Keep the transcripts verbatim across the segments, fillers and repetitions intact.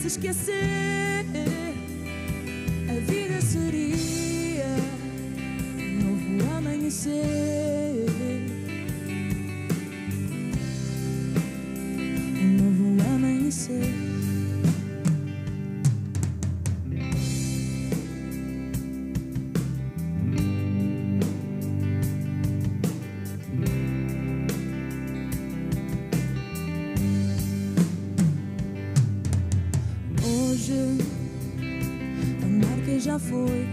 pudesse esquecer, a vida seria um novo amanhecer, um novo amanhecer. Hoje a marca já foi,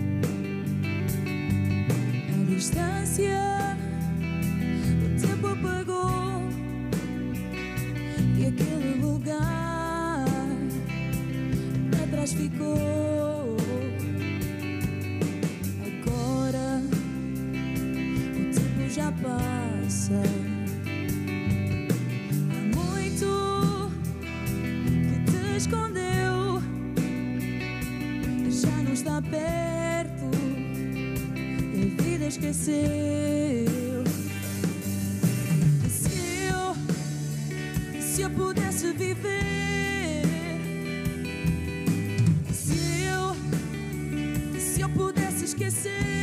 a distância o tempo apagou, e aquele lugar para trás ficou. Agora o tempo já passa, há muito que te escondeu, já não está perto e a vida esqueceu. E se eu, se eu pudesse viver, se eu, se eu pudesse esquecer